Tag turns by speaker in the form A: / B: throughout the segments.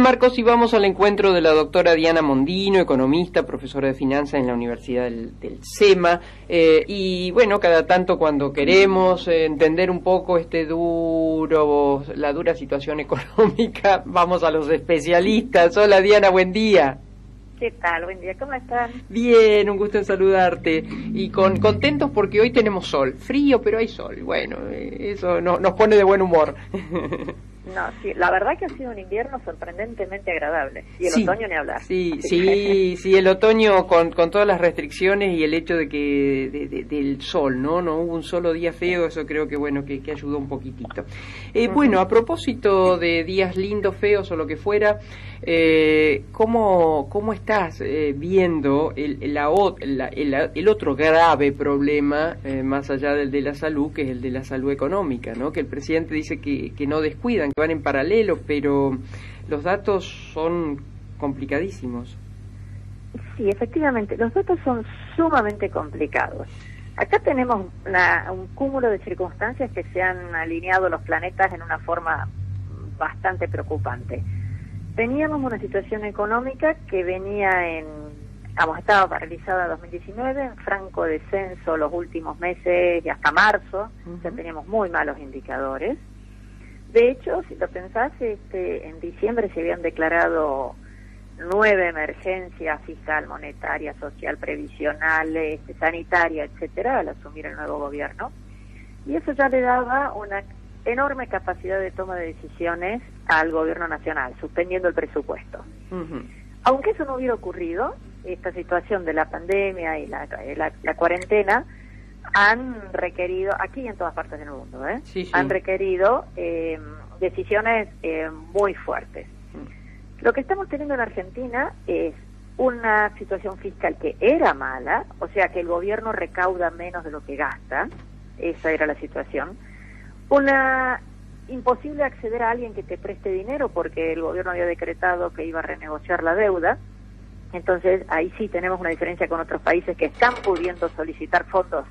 A: Marcos, y vamos al encuentro de la doctora Diana Mondino, economista, profesora de finanzas en la Universidad del SEMA, y bueno, cada tanto cuando queremos entender un poco la dura situación económica, vamos a los especialistas. Hola Diana, buen día.
B: ¿Qué tal? Buen día, ¿cómo están?
A: Bien, un gusto en saludarte, y contentos porque hoy tenemos sol, frío pero hay sol, bueno, eso nos pone de buen humor.
B: No, sí, la verdad que ha sido un invierno sorprendentemente agradable, y el otoño ni hablar.
A: Sí, el otoño con todas las restricciones y el hecho de que del sol, no hubo un solo día feo, eso creo que bueno, que ayudó un poquitito. Bueno, a propósito de días lindos, feos o lo que fuera, ¿cómo estás viendo el otro grave problema, más allá del de la salud, que es el de la salud económica, ¿no? Que el presidente dice que no descuidan, que van en paralelo, pero los datos son complicadísimos.
B: Sí, efectivamente, los datos son sumamente complicados. Acá tenemos un cúmulo de circunstancias que se han alineado los planetas en una forma bastante preocupante. Teníamos una situación económica que estaba paralizada 2019, en franco descenso los últimos meses y hasta marzo, ya teníamos muy malos indicadores. De hecho, si lo pensás, en diciembre se habían declarado 9 emergencias fiscal, monetaria, social, previsional, sanitaria, etcétera, al asumir el nuevo gobierno. Y eso ya le daba una enorme capacidad de toma de decisiones al gobierno nacional, suspendiendo el presupuesto. Aunque eso no hubiera ocurrido, esta situación de la pandemia y la cuarentena han requerido, aquí y en todas partes del mundo, han requerido decisiones muy fuertes. Lo que estamos teniendo en Argentina es una situación fiscal que era mala, o sea que el gobierno recauda menos de lo que gasta, esa era la situación. Imposible acceder a alguien que te preste dinero porque el gobierno había decretado que iba a renegociar la deuda. Entonces ahí sí tenemos una diferencia con otros países que están pudiendo solicitar fondos.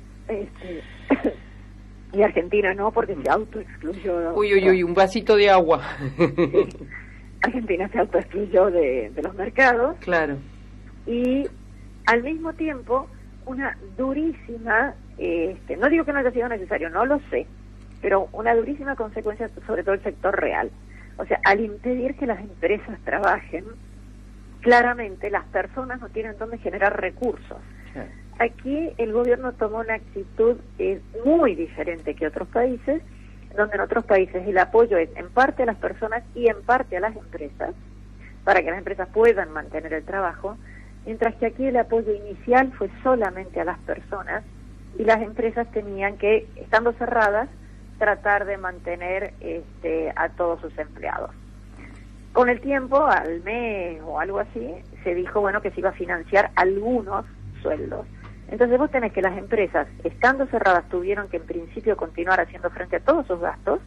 B: Y Argentina no, porque se autoexcluyó.
A: Uy, un vasito de agua.
B: Sí. Argentina se autoexcluyó de los mercados.
A: Claro.
B: Y al mismo tiempo, una durísima, no digo que no haya sido necesario, no lo sé, pero una durísima consecuencia sobre todo el sector real. O sea, al impedir que las empresas trabajen, claramente las personas no tienen dónde generar recursos. Claro. Aquí el gobierno tomó una actitud muy diferente que otros países, donde en otros países el apoyo es en parte a las personas y en parte a las empresas, para que las empresas puedan mantener el trabajo, mientras que aquí el apoyo inicial fue solamente a las personas y las empresas tenían que, estando cerradas, tratar de mantener a todos sus empleados. Con el tiempo, al mes o algo así, se dijo que se iba a financiar algunos sueldos. Entonces vos tenés que las empresas, estando cerradas, tuvieron que en principio continuar haciendo frente a todos sus gastos,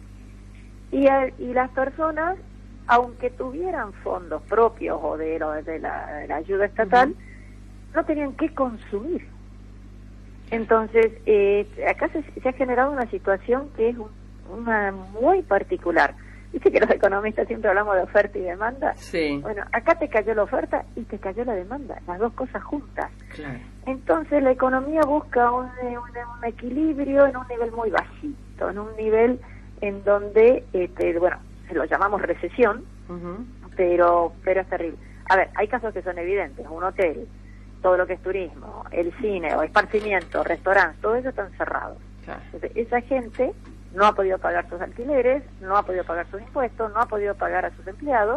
B: y las personas, aunque tuvieran fondos propios o de la ayuda estatal, no tenían que consumir. Entonces, acá se ha generado una situación que es una muy particular. Dice que los economistas siempre hablamos de oferta y demanda.
A: Sí.
B: Bueno, acá te cayó la oferta y te cayó la demanda, las dos cosas juntas.
A: Claro.
B: Entonces la economía busca un equilibrio en un nivel muy bajito, en un nivel en donde, se lo llamamos recesión, pero es terrible. A ver, hay casos que son evidentes, un hotel, todo lo que es turismo, el cine o esparcimiento, restaurantes, todo eso están cerrados. Claro. Entonces, esa gente no ha podido pagar sus alquileres, no ha podido pagar sus impuestos, no ha podido pagar a sus empleados,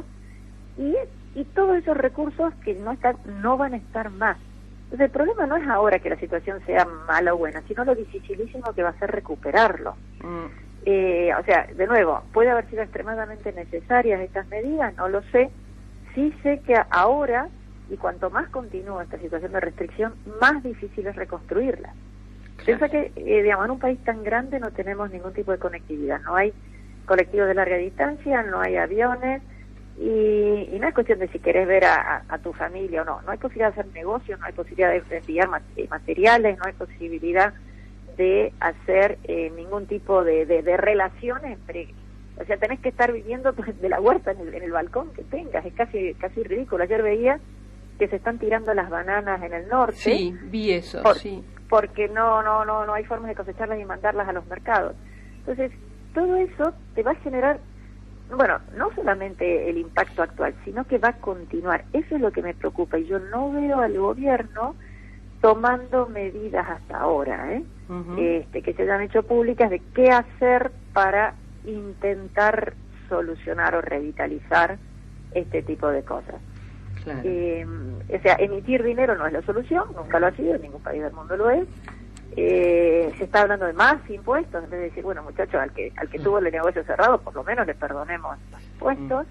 B: y todos esos recursos que no van a estar más. Entonces el problema no es ahora que la situación sea mala o buena, sino lo dificilísimo que va a ser recuperarlo. O sea, de nuevo, ¿puede haber sido extremadamente necesarias estas medidas? No lo sé. Sí sé que ahora, y cuanto más continúa esta situación de restricción, más difícil es reconstruirla. Piensa que, en un país tan grande no tenemos ningún tipo de conectividad, no hay colectivos de larga distancia, no hay aviones, y no es cuestión de si querés ver a tu familia o no hay posibilidad de hacer negocios, no hay posibilidad de enviar materiales, no hay posibilidad de hacer ningún tipo de relaciones O sea, tenés que estar viviendo de la huerta en el balcón que tengas, es casi ridículo. Ayer veía que se están tirando las bananas en el norte.
A: Sí, vi eso, sí.
B: Porque no hay formas de cosecharlas y mandarlas a los mercados. Entonces, todo eso te va a generar, bueno, no solamente el impacto actual, sino que va a continuar. Eso es lo que me preocupa, y yo no veo al gobierno tomando medidas hasta ahora, que se hayan hecho públicas de qué hacer para intentar solucionar o revitalizar este tipo de cosas.
A: Claro.
B: O sea, emitir dinero no es la solución, nunca lo ha sido, en ningún país del mundo lo es. Se está hablando de más impuestos, en vez de decir, bueno, muchachos, al que tuvo el negocio cerrado, por lo menos le perdonemos los impuestos.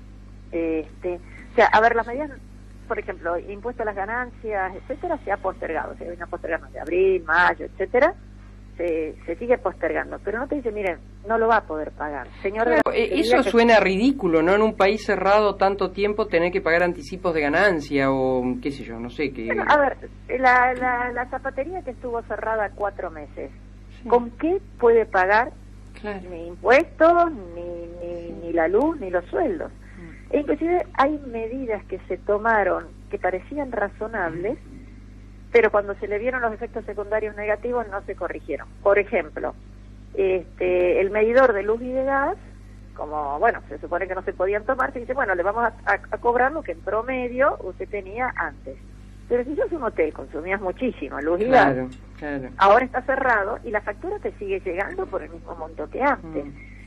B: O sea, a ver, las medidas, por ejemplo, impuesto a las ganancias, etcétera, se ha postergado, se viene postergando de abril, mayo, etcétera, se sigue postergando, pero no te dice, miren, no lo va a poder pagar. Señor,
A: claro, eso suena ridículo, ¿no? En un país cerrado tanto tiempo tener que pagar anticipos de ganancia o qué sé yo, no sé qué.
B: Bueno, a ver, la zapatería que estuvo cerrada 4 meses, sí. ¿Con qué puede pagar? Claro. Ni impuestos, ni la luz, ni los sueldos. E inclusive hay medidas que se tomaron que parecían razonables, pero cuando se le vieron los efectos secundarios negativos no se corrigieron. Por ejemplo, el medidor de luz y de gas, como, bueno, se supone que no se podían tomar, se dice, bueno, le vamos a cobrar lo que en promedio usted tenía antes. Pero si sos un hotel, consumías muchísimo luz y gas, claro. Ahora está cerrado y la factura te sigue llegando por el mismo monto que antes.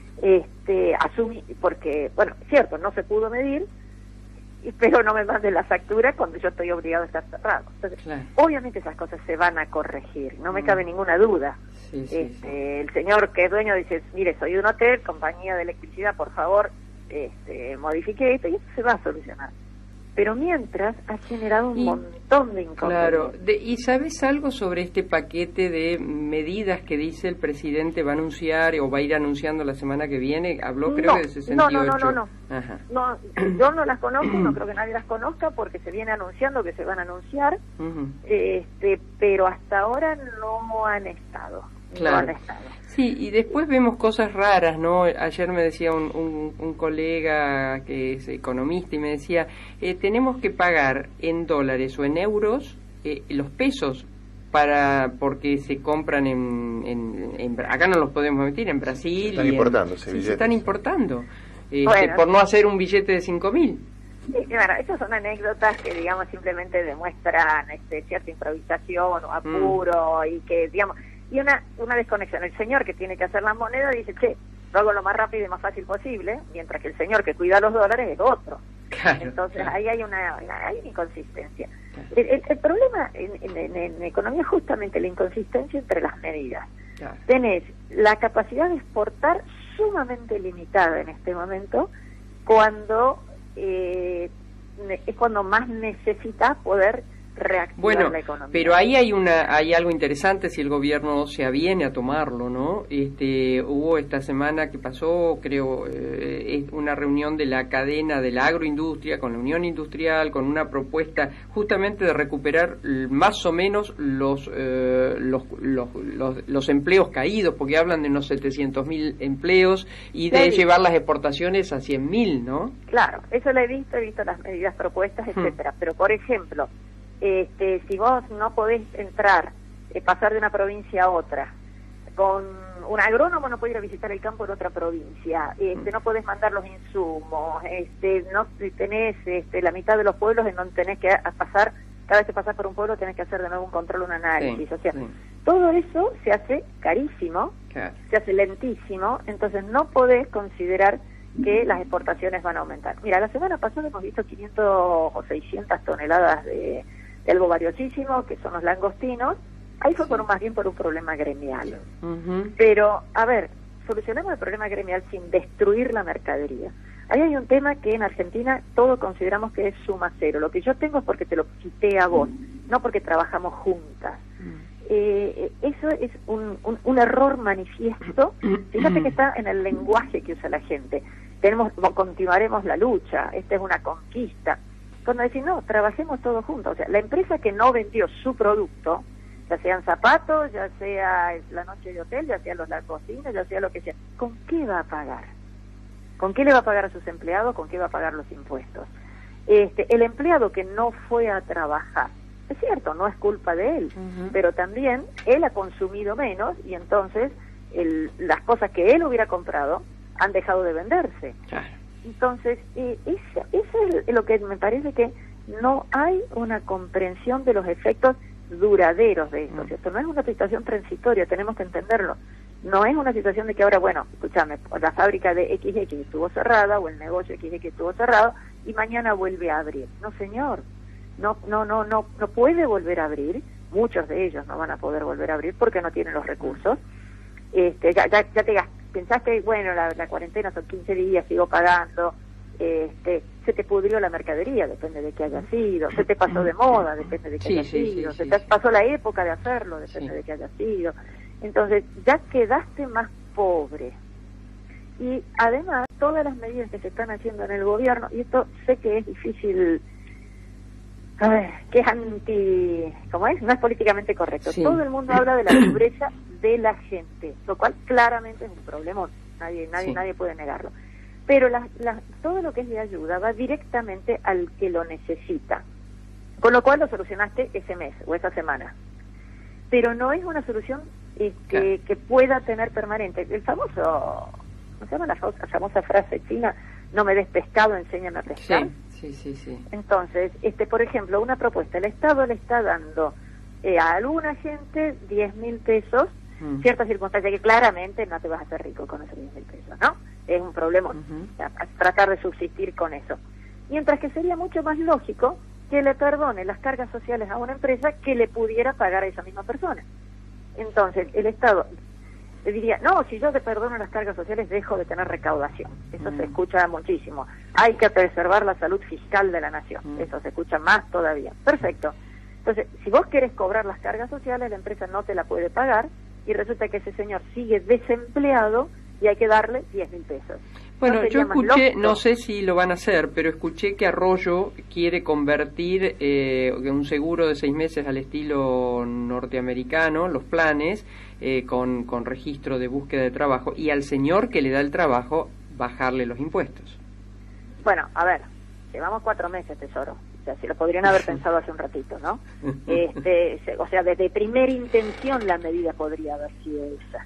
B: Porque, bueno, cierto, no se pudo medir, pero no me manden la factura cuando yo estoy obligado a estar cerrado. Entonces, claro. Obviamente esas cosas se van a corregir, no me cabe ninguna duda. Sí. El señor que es dueño dice, mire, soy un hotel, compañía de electricidad, por favor, modifique esto, y eso se va a solucionar. Pero mientras ha generado un montón de inconvenientes.
A: Claro, ¿y sabes algo sobre este paquete de medidas que dice el presidente va a anunciar o va a ir anunciando la semana que viene? Habló creo de 68.
B: No. Ajá. No, yo no las conozco, no creo que nadie las conozca porque se viene anunciando que se van a anunciar, pero hasta ahora no han estado.
A: Claro. No han estado. Sí, y después vemos cosas raras, ¿no? Ayer me decía un colega que es economista y me decía, tenemos que pagar en dólares o en euros los pesos porque se compran acá no los podemos emitir, en Brasil.
C: Se están importando,
A: se están importando, por no hacer un billete de 5.000.
B: Bueno, esas son anécdotas que, digamos, simplemente demuestran cierta improvisación o apuro y que, digamos... Y una desconexión. El señor que tiene que hacer las monedas dice, lo hago lo más rápido y más fácil posible, mientras que el señor que cuida los dólares es otro. Claro, entonces ahí hay una inconsistencia. Claro. El problema en economía es justamente la inconsistencia entre las medidas. Claro. Tenés la capacidad de exportar sumamente limitada en este momento, cuando es cuando más necesitas poder reactivar la economía.
A: Pero ahí hay algo interesante si el gobierno se aviene a tomarlo, ¿no? Hubo esta semana que pasó, creo, una reunión de la cadena de la agroindustria con la Unión Industrial, con una propuesta justamente de recuperar más o menos los empleos caídos, porque hablan de unos 700.000 empleos y de llevar las exportaciones a 100.000, ¿no?
B: Claro, eso lo he visto las medidas propuestas, etcétera. Pero, por ejemplo, si vos no podés entrar, pasar de una provincia a otra, con un agrónomo no puede ir a visitar el campo en otra provincia, no podés mandar los insumos, no tenés la mitad de los pueblos en donde tenés que pasar, cada vez que pasás por un pueblo tenés que hacer de nuevo un control, un análisis, todo eso se hace carísimo, se hace lentísimo, entonces no podés considerar que las exportaciones van a aumentar. Mira, la semana pasada hemos visto 500 o 600 toneladas de algo valiosísimo, que son los langostinos. Ahí fue más bien por un problema gremial. Pero, a ver, solucionemos el problema gremial sin destruir la mercadería. Ahí hay un tema que en Argentina todos consideramos que es suma cero. Lo que yo tengo es porque te lo quité a vos, no porque trabajamos juntas. Eso es un error manifiesto. Fíjate que está en el lenguaje que usa la gente. Continuaremos la lucha, esta es una conquista. Cuando decís, no, trabajemos todos juntos. O sea, la empresa que no vendió su producto, ya sean zapatos, ya sea la noche de hotel, ya sea los langostinos, ya sea lo que sea, ¿con qué va a pagar? ¿Con qué le va a pagar a sus empleados? ¿Con qué va a pagar los impuestos? El empleado que no fue a trabajar, es cierto, no es culpa de él, pero también él ha consumido menos y entonces las cosas que él hubiera comprado han dejado de venderse. Claro. Entonces, eso es lo que me parece, que no hay una comprensión de los efectos duraderos de esto, ¿cierto? No es una situación transitoria, tenemos que entenderlo. No es una situación de que ahora, bueno, escúchame, la fábrica de XX estuvo cerrada o el negocio XX estuvo cerrado y mañana vuelve a abrir. No, señor, no puede volver a abrir. Muchos de ellos no van a poder volver a abrir porque no tienen los recursos. Pensás que, bueno, la cuarentena son 15 días, sigo pagando. Se te pudrió la mercadería, depende de qué haya sido. Se te pasó de moda, depende de qué haya sido. Se te pasó la época de hacerlo, depende de qué haya sido. Entonces, ya quedaste más pobre. Y además, todas las medidas que se están haciendo en el gobierno, y esto sé que es difícil, que es ¿cómo es? No es políticamente correcto. Sí. Todo el mundo habla de la pobreza de la gente, lo cual claramente es un problemón. Nadie puede negarlo. Pero todo lo que es de ayuda va directamente al que lo necesita. Con lo cual lo solucionaste ese mes o esa semana. Pero no es una solución que pueda tener permanente. El famoso, ¿cómo se llama la famosa frase china? No me des pescado, enséñame a pescar.
A: Sí.
B: Entonces, por ejemplo, una propuesta, el Estado le está dando a alguna gente 10.000 pesos, ciertas circunstancias que claramente no te vas a hacer rico con esos 10.000 pesos, ¿no? Es un problema, tratar de subsistir con eso. Mientras que sería mucho más lógico que le perdone las cargas sociales a una empresa que le pudiera pagar a esa misma persona. Entonces, el Estado le diría, no, si yo te perdono las cargas sociales, dejo de tener recaudación. Eso se escucha muchísimo. Hay que preservar la salud fiscal de la nación. Eso se escucha más todavía. Perfecto. Entonces, si vos querés cobrar las cargas sociales, la empresa no te la puede pagar y resulta que ese señor sigue desempleado y hay que darle 10.000 pesos.
A: Bueno, yo escuché, no sé si lo van a hacer, pero escuché que Arroyo quiere convertir un seguro de 6 meses al estilo norteamericano, los planes, con registro de búsqueda de trabajo, y al señor que le da el trabajo, bajarle los impuestos.
B: Bueno, a ver, llevamos 4 meses, tesoro. O sea, si lo podrían haber pensado hace un ratito, ¿no? O sea, desde primera intención la medida podría haber sido esa.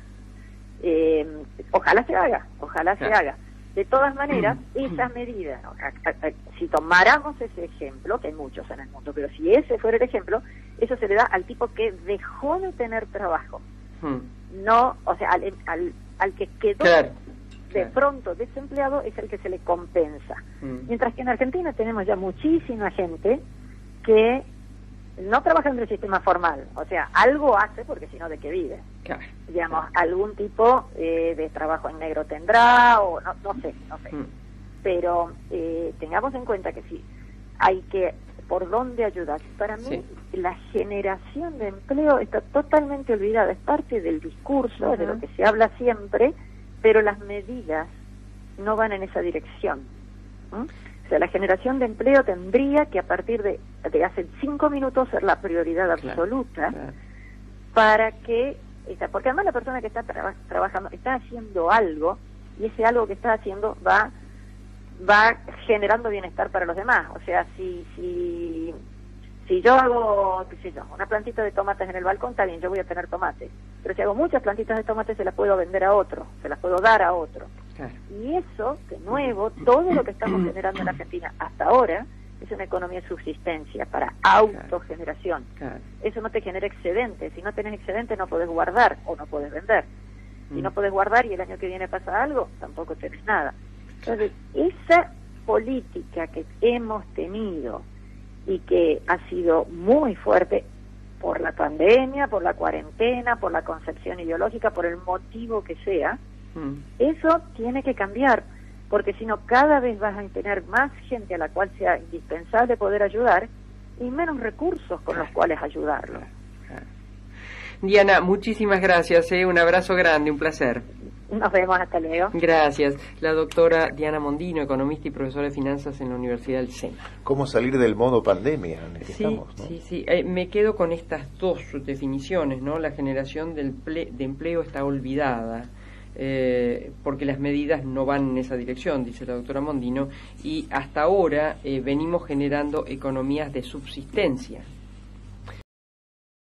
B: Ojalá se haga. De todas maneras, esas medidas, si tomáramos ese ejemplo, que hay muchos en el mundo, pero si ese fuera el ejemplo, eso se le da al tipo que dejó de tener trabajo. No, o sea, al que quedó de pronto desempleado es el que se le compensa. Mientras que en Argentina tenemos ya muchísima gente que no trabaja en el sistema formal, o sea, algo hace porque si no, ¿de qué vive? Digamos, algún tipo de trabajo en negro tendrá, o no sé. Pero tengamos en cuenta que sí, hay que, ¿por dónde ayudar? Para mí, la generación de empleo está totalmente olvidada, es parte del discurso, de lo que se habla siempre, pero las medidas no van en esa dirección. O sea, la generación de empleo tendría que a partir de hace 5 minutos ser la prioridad absoluta para que, porque además la persona que está trabajando está haciendo algo y ese algo que está haciendo va generando bienestar para los demás. O sea, si yo hago, qué sé yo, una plantita de tomates en el balcón, está bien, yo voy a tener tomates. Pero si hago muchas plantitas de tomates, se las puedo vender a otro, se las puedo dar a otro. Y eso, de nuevo, todo lo que estamos generando en Argentina hasta ahora es una economía de subsistencia para autogeneración. Eso no te genera excedente. Si no tenés excedente, no podés guardar o no podés vender. Si no podés guardar y el año que viene pasa algo, tampoco tenés nada. Entonces, esa política que hemos tenido y que ha sido muy fuerte por la pandemia, por la cuarentena, por la concepción ideológica, por el motivo que sea, eso tiene que cambiar, porque si no cada vez vas a tener más gente a la cual sea indispensable poder ayudar y menos recursos con los cuales ayudarlo.
A: Diana, muchísimas gracias, un abrazo grande, un placer.
B: Nos vemos, hasta luego.
A: Gracias. La doctora Diana Mondino, economista y profesora de finanzas en la Universidad del SEMA.
C: ¿Cómo salir del modo pandemia en el que estamos, ¿no?
A: Sí. Me quedo con estas dos definiciones, ¿no? La generación de empleo está olvidada. porque las medidas no van en esa dirección, dice la doctora Mondino, y hasta ahora venimos generando economías de subsistencia.